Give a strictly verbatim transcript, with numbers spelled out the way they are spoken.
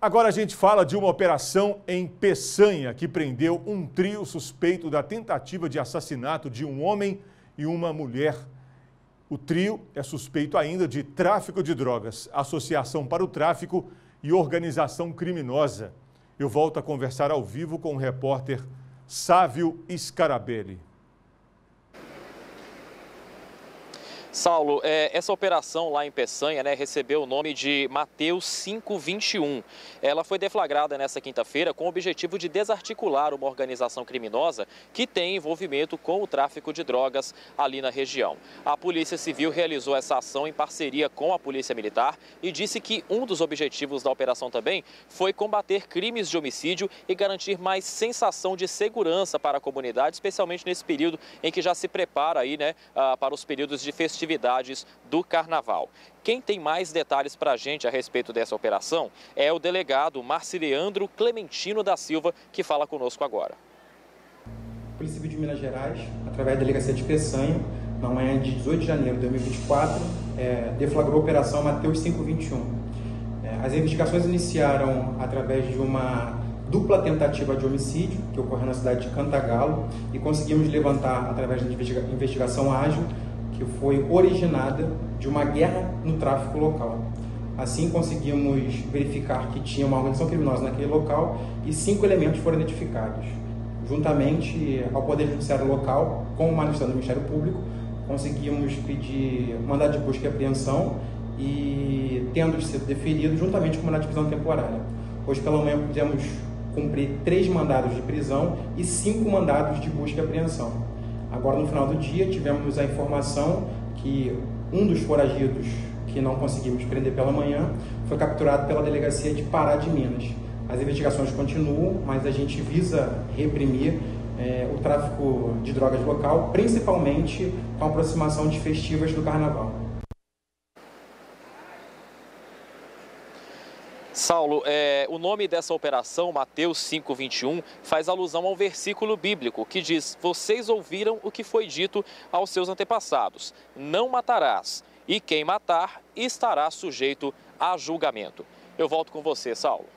Agora a gente fala de uma operação em Peçanha que prendeu um trio suspeito da tentativa de assassinato de um homem e uma mulher. O trio é suspeito ainda de tráfico de drogas, associação para o tráfico e organização criminosa. Eu volto a conversar ao vivo com o repórter Sávio Scarabelli. Saulo, é, essa operação lá em Peçanha, né, recebeu o nome de Mateus cinco vinte e um. Ela foi deflagrada nessa quinta-feira com o objetivo de desarticular uma organização criminosa que tem envolvimento com o tráfico de drogas ali na região. A Polícia Civil realizou essa ação em parceria com a Polícia Militar e disse que um dos objetivos da operação também foi combater crimes de homicídio e garantir mais sensação de segurança para a comunidade, especialmente nesse período em que já se prepara aí, né, para os períodos de festividade atividades do Carnaval. Quem tem mais detalhes para a gente a respeito dessa operação é o delegado Marcileandro Clementino da Silva, que fala conosco agora. A Polícia Civil de Minas Gerais, através da Delegacia de Peçanha, na manhã de dezoito de janeiro de dois mil e vinte e quatro, é, deflagrou a Operação Mateus cinco vinte e um. É, as investigações iniciaram através de uma dupla tentativa de homicídio que ocorreu na cidade de Cantagalo e conseguimos levantar, através da investigação ágil, que foi originada de uma guerra no tráfico local. Assim, conseguimos verificar que tinha uma organização criminosa naquele local e cinco elementos foram identificados. Juntamente ao Poder Judiciário local, com uma instrução do Ministério Público, conseguimos pedir mandado de busca e apreensão e, tendo sido deferido, juntamente com mandado de prisão temporária. Hoje pela manhã pudemos cumprir três mandados de prisão e cinco mandados de busca e apreensão. Agora, no final do dia, tivemos a informação que um dos foragidos, que não conseguimos prender pela manhã, foi capturado pela Delegacia de Pará de Minas. As investigações continuam, mas a gente visa reprimir é, o tráfico de drogas local, principalmente com a aproximação de festivas do Carnaval. Saulo, é, o nome dessa operação, Mateus cinco vinte e um, faz alusão ao versículo bíblico que diz: vocês ouviram o que foi dito aos seus antepassados, não matarás, e quem matar estará sujeito a julgamento. Eu volto com você, Saulo.